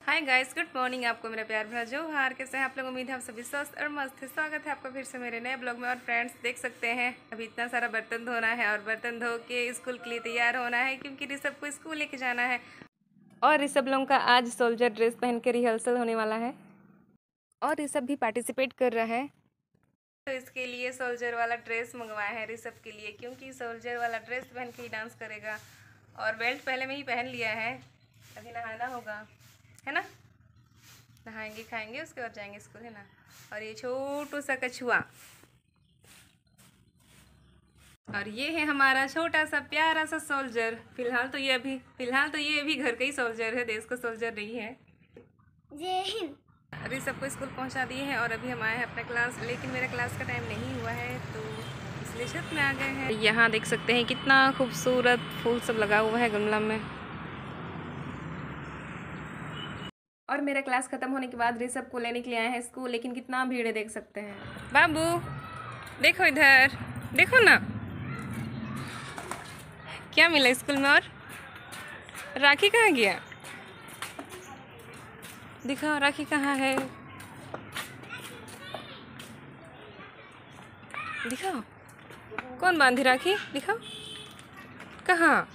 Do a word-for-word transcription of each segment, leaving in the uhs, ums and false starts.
Hi guys, good morning. आपको मेरा प्यार भरा जोहार। कैसे हैं आप लोग? उम्मीद है आप सभी स्वस्थ और मस्त है। स्वागत है आपका फिर से मेरे नए ब्लॉग में। और फ्रेंड्स देख सकते हैं अभी इतना सारा बर्तन धोना है और बर्तन धो के स्कूल के लिए तैयार होना है, क्योंकि ऋषभ को स्कूल लेके जाना है। और ऋषभ लोगों का आज सोल्जर ड्रेस पहन के रिहर्सल होने वाला है और ऋषभ भी पार्टिसिपेट कर रहा है। तो इसके लिए सोल्जर वाला ड्रेस मंगवाया है ऋषभ के लिए, क्योंकि सोल्जर वाला ड्रेस पहन के ही डांस करेगा। और बेल्ट पहले में ही पहन लिया है, अभी नहाना होगा, है ना। नहाएंगे, खाएंगे, उसके बाद जाएंगे स्कूल, है ना। और ये छोटू सा कछुआ, और ये है हमारा छोटा सा प्यारा सा सोल्जर। फिलहाल तो ये अभी फिलहाल तो ये अभी घर का ही सोल्जर है, देश का सोल्जर नहीं है। जय हिंद। अभी सबको स्कूल पहुंचा दिए हैं और अभी हम आए हैं अपने क्लास, लेकिन मेरा क्लास का टाइम नहीं हुआ है तो इसलिए छत में आ गए हैं। यहाँ देख सकते हैं कितना खूबसूरत फूल सब लगा हुआ है गमला में। और मेरा क्लास खत्म होने के बाद ऋषभ को लेने के लिए आए हैं स्कूल, लेकिन कितना भीड़ है देख सकते हैं। बाबू देखो इधर, देखो ना क्या मिला स्कूल में। और राखी कहाँ गया? दिखाओ राखी कहाँ है, दिखाओ कौन बांधी राखी, दिखाओ कहाँ।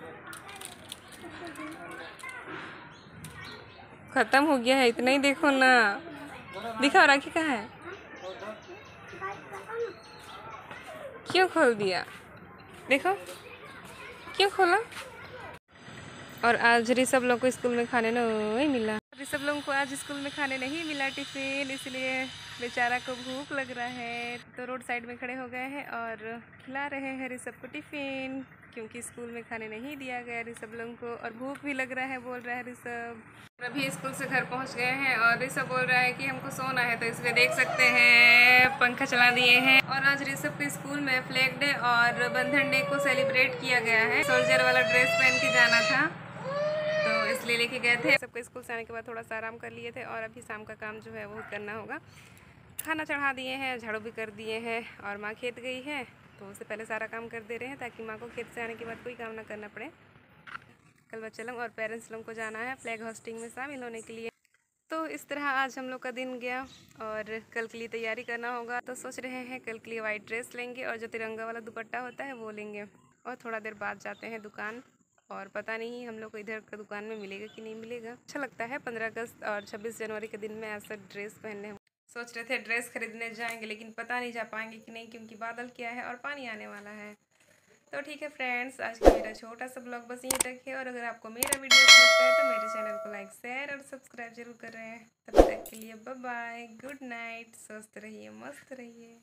खत्म हो गया है, इतना ही देखो ना, दिखाओ राखी कहाँ है। क्यों खोल दिया, देखो क्यों खोला। और आज ऋषभ लोग को स्कूल में खाने नहीं मिला। ऋषभ लोगों को आज स्कूल में खाने नहीं मिला टिफिन, इसलिए बेचारा को भूख लग रहा है, तो रोड साइड में खड़े हो गए हैं और खिला रहे हैं ऋषभ को टिफिन, क्योंकि स्कूल में खाने नहीं दिया गया ऋषभ लोगों को और भूख भी लग रहा है, बोल रहा है ऋषभ। अभी स्कूल से घर पहुंच गए हैं और ऋषभ बोल रहा है कि हमको सोना है, तो इसलिए देख सकते हैं पंखा चला दिए हैं। और आज ऋषभ के स्कूल में फ्लैग डे और बंधन डे को सेलिब्रेट किया गया है। सोल्जर वाला ड्रेस पहन के जाना था तो इसलिए लेके गए थे। सबको स्कूल से आने के बाद थोड़ा सा आराम कर लिए थे और अभी शाम का काम जो है वो करना होगा। खाना चढ़ा दिए हैं, झाड़ू भी कर दिए हैं और माँ खेत गई है तो उससे पहले सारा काम कर दे रहे हैं, ताकि माँ को खेत से आने के बाद कोई काम ना करना पड़े। कल बच्चे लोग और पेरेंट्स लोग को जाना है फ्लैग होस्टिंग में शामिल होने के लिए। तो इस तरह आज हम लोग का दिन गया और कल के लिए तैयारी करना होगा। तो सोच रहे हैं कल के लिए वाइट ड्रेस लेंगे और जो तिरंगा वाला दुपट्टा होता है वो लेंगे। और थोड़ा देर बाद जाते हैं दुकान, और पता नहीं हम लोग को इधर का दुकान में मिलेगा कि नहीं मिलेगा। अच्छा लगता है पंद्रह अगस्त और छब्बीस जनवरी के दिन में ऐसा ड्रेस पहनने। सोच रहे थे ड्रेस खरीदने जाएंगे, लेकिन पता नहीं जा पाएंगे कि नहीं, क्योंकि बादल क्या है और पानी आने वाला है। तो ठीक है फ्रेंड्स, आज का मेरा छोटा सा ब्लॉग बस यहीं तक है। और अगर आपको मेरा वीडियो अच्छा लगता है तो मेरे चैनल को लाइक शेयर और सब्सक्राइब जरूर करें। तब तक के लिए बाय बाय, गुड नाइट, स्वस्थ रहिए, मस्त रहिए।